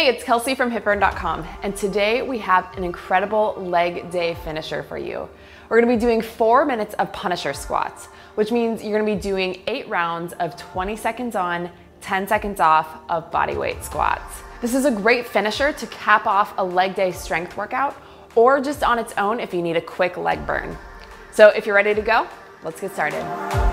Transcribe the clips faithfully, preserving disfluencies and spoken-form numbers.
Hey, it's Kelsey from hip burn dot com, and today we have an incredible leg day finisher for you. We're gonna be doing four minutes of Punisher squats, which means you're gonna be doing eight rounds of twenty seconds on, ten seconds off of bodyweight squats. This is a great finisher to cap off a leg day strength workout, or just on its own if you need a quick leg burn. So if you're ready to go, let's get started.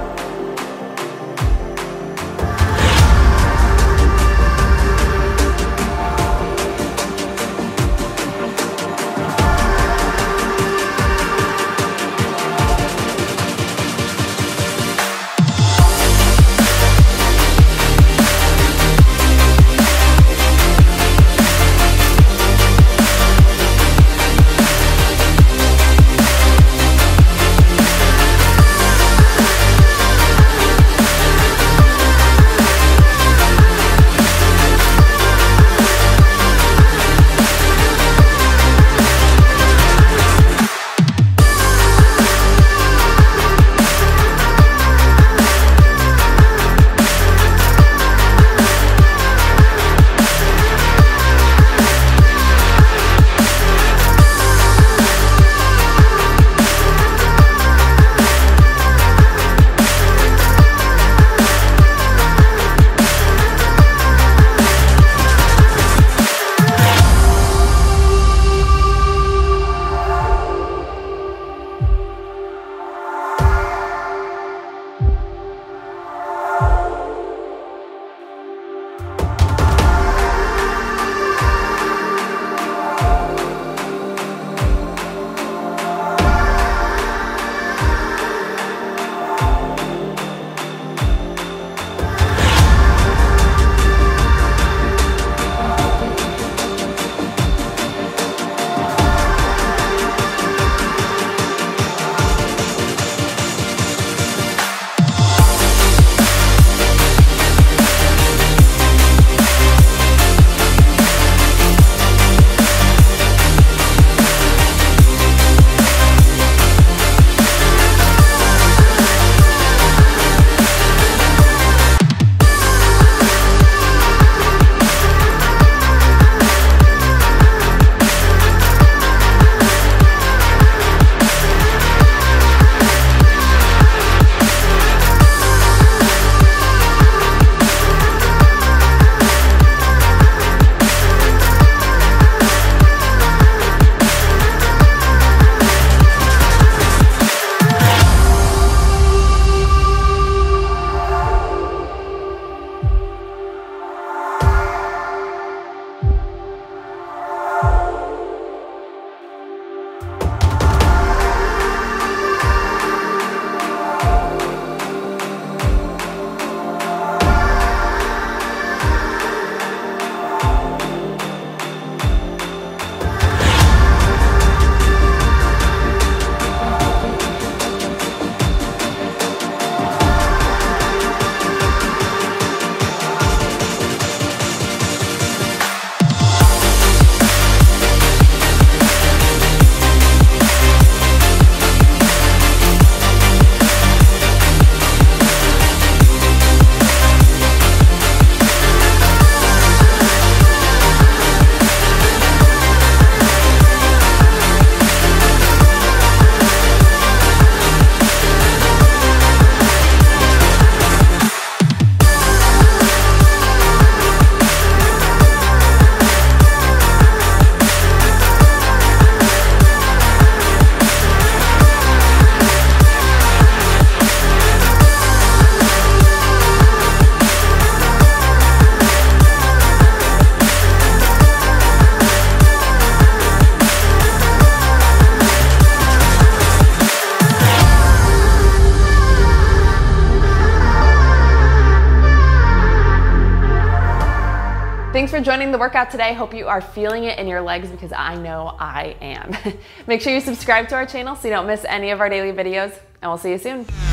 Thanks for joining the workout today. Hope you are feeling it in your legs because I know I am. Make sure you subscribe to our channel so you don't miss any of our daily videos, and we'll see you soon.